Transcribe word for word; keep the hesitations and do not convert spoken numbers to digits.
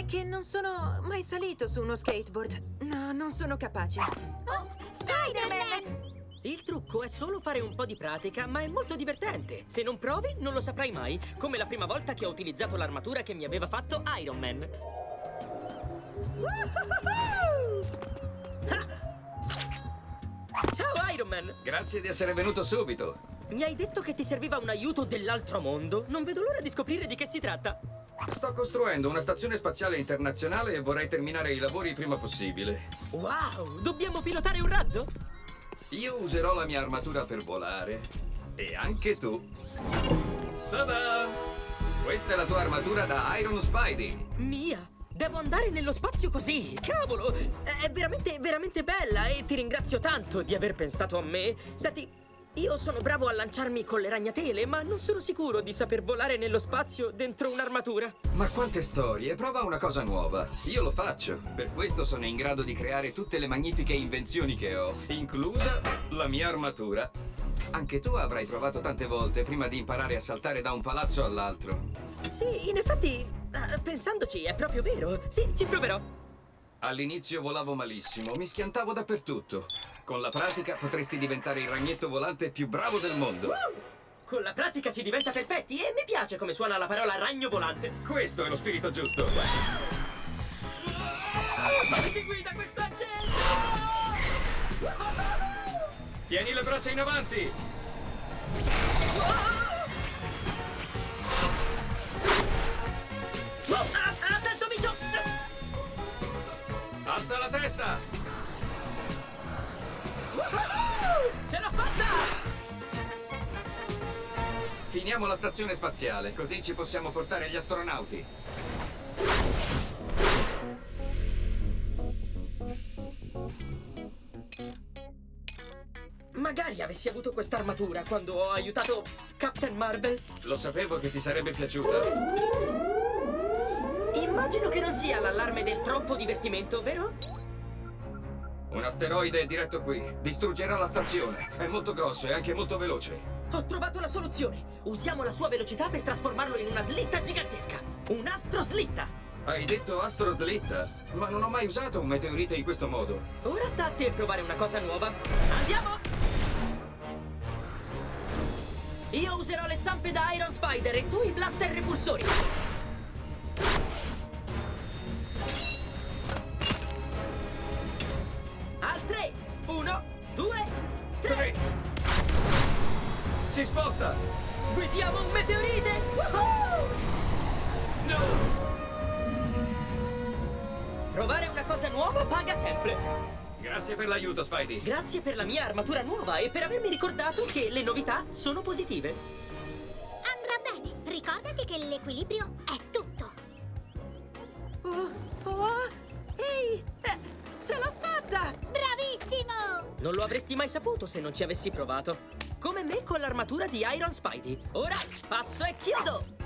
che non sono mai salito su uno skateboard. No, non sono capace. Oh, Spider-Man! Il trucco è solo fare un po' di pratica, ma è molto divertente. Se non provi, non lo saprai mai. Come la prima volta che ho utilizzato l'armatura che mi aveva fatto Iron Man. Ciao, Iron Man! Grazie di essere venuto subito. Mi hai detto che ti serviva un aiuto dell'altro mondo. Non vedo l'ora di scoprire di che si tratta. Sto costruendo una stazione spaziale internazionale e vorrei terminare i lavori il prima possibile. Wow! Dobbiamo pilotare un razzo? Io userò la mia armatura per volare. E anche tu. Ta-da! Questa è la tua armatura da Iron Spidey. Mia! Devo andare nello spazio così! Cavolo! È veramente, veramente bella e ti ringrazio tanto di aver pensato a me. Senti, io sono bravo a lanciarmi con le ragnatele, ma non sono sicuro di saper volare nello spazio dentro un'armatura. Ma quante storie! Prova una cosa nuova. Io lo faccio. Per questo sono in grado di creare tutte le magnifiche invenzioni che ho, inclusa la mia armatura. Anche tu avrai provato tante volte prima di imparare a saltare da un palazzo all'altro. Sì, in effetti, eh, pensandoci, è proprio vero. Sì, ci proverò. All'inizio volavo malissimo, mi schiantavo dappertutto. Con la pratica potresti diventare il ragnetto volante più bravo del mondo. Uh! Con la pratica si diventa perfetti e mi piace come suona la parola ragno volante. Questo è lo spirito giusto. Come si guida questo agente? Tieni le braccia in avanti. Oh, ah, attento, bicio! Alza la testa. Ce l'ho fatta! Finiamo la stazione spaziale, così ci possiamo portare gli astronauti. Magari avessi avuto quest'armatura quando ho aiutato Captain Marvel. Lo sapevo che ti sarebbe piaciuta. Immagino che non sia l'allarme del troppo divertimento, vero? Un asteroide è diretto qui. Distruggerà la stazione. È molto grosso e anche molto veloce. Ho trovato la soluzione. Usiamo la sua velocità per trasformarlo in una slitta gigantesca. Un astro slitta. Hai detto astro slitta? Ma non ho mai usato un meteorite in questo modo. Ora sta a te provare una cosa nuova. Andiamo! Io userò le zampe da Iron Spider e tu i blaster repulsori. Al tre! Uno, due, tre! Tre. Si sposta! Guidiamo un meteorite! Woohoo! No! Provare una cosa nuova paga sempre. Grazie per l'aiuto, Spidey. Grazie per la mia armatura nuova e per avermi ricordato che le novità sono positive. Andrà bene. Ricordati che l'equilibrio è tutto. Oh, oh, ehi, eh, ce l'ho fatta! Bravissimo! Non lo avresti mai saputo se non ci avessi provato. Come me con l'armatura di Iron Spidey. Ora passo e chiudo!